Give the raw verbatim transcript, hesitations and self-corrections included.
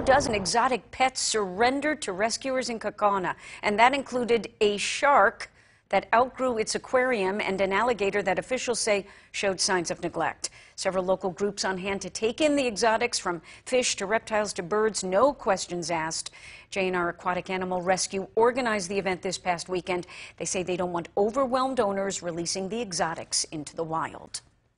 dozen exotic pets surrendered to rescuers in Kaukauna, and that included a shark that outgrew its aquarium and an alligator that officials say showed signs of neglect. Several local groups on hand to take in the exotics, from fish to reptiles to birds, no questions asked. J and R Aquatic Animal Rescue organized the event this past weekend. They say they don't want overwhelmed owners releasing the exotics into the wild.